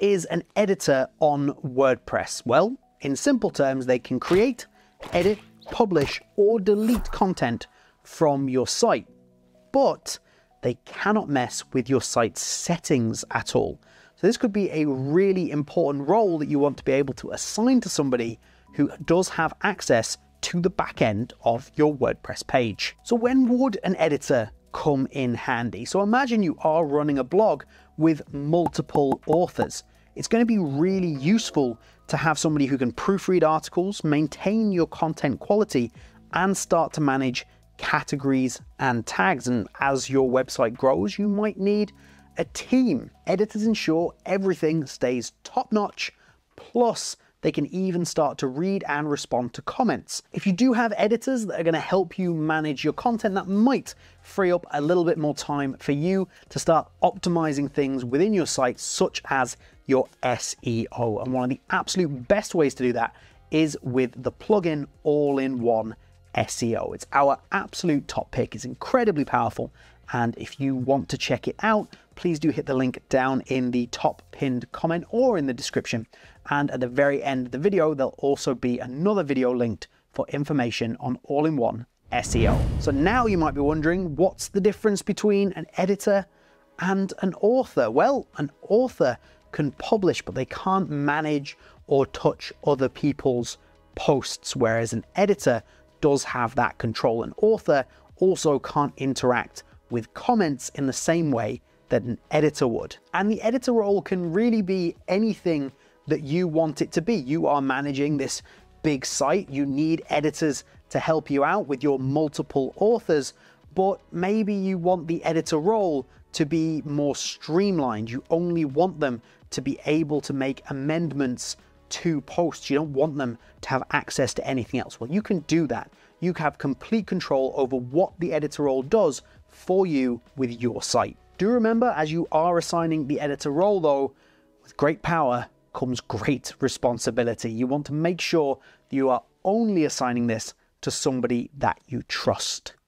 is an editor on WordPress? Well, in simple terms, they can create, edit, publish, or delete content from your site, but they cannot mess with your site's settings at all. So this could be a really important role that you want to be able to assign to somebody who does have access to the back end of your WordPress page. So when would an editor come in handy? So imagine you are running a blog with multiple authors. It's going to be really useful to have somebody who can proofread articles, maintain your content quality, and start to manage categories and tags. And as your website grows, you might need a team. Editors ensure everything stays top-notch, plus they can even start to read and respond to comments. If you do have editors that are going to help you manage your content, that might free up a little bit more time for you to start optimizing things within your site, such as your SEO. And one of the absolute best ways to do that is with the plugin All-in-One SEO. It's our absolute top pick. It's incredibly powerful. And if you want to check it out, please do hit the link down in the top pinned comment or in the description. And at the very end of the video, there'll also be another video linked for information on All-in-One SEO. So now you might be wondering, what's the difference between an editor and an author? Well, an author can publish, but they can't manage or touch other people's posts, whereas an editor does have that control. An author also can't interact with comments in the same way that an editor would. And the editor role can really be anything that you want it to be. You are managing this big site. You need editors to help you out with your multiple authors, but maybe you want the editor role to be more streamlined. You only want them to be able to make amendments to posts. You don't want them to have access to anything else. Well, you can do that. You have complete control over what the editor role does for you with your site. Do remember, as you are assigning the editor role though, with great power comes great responsibility. You want to make sure that you are only assigning this to somebody that you trust.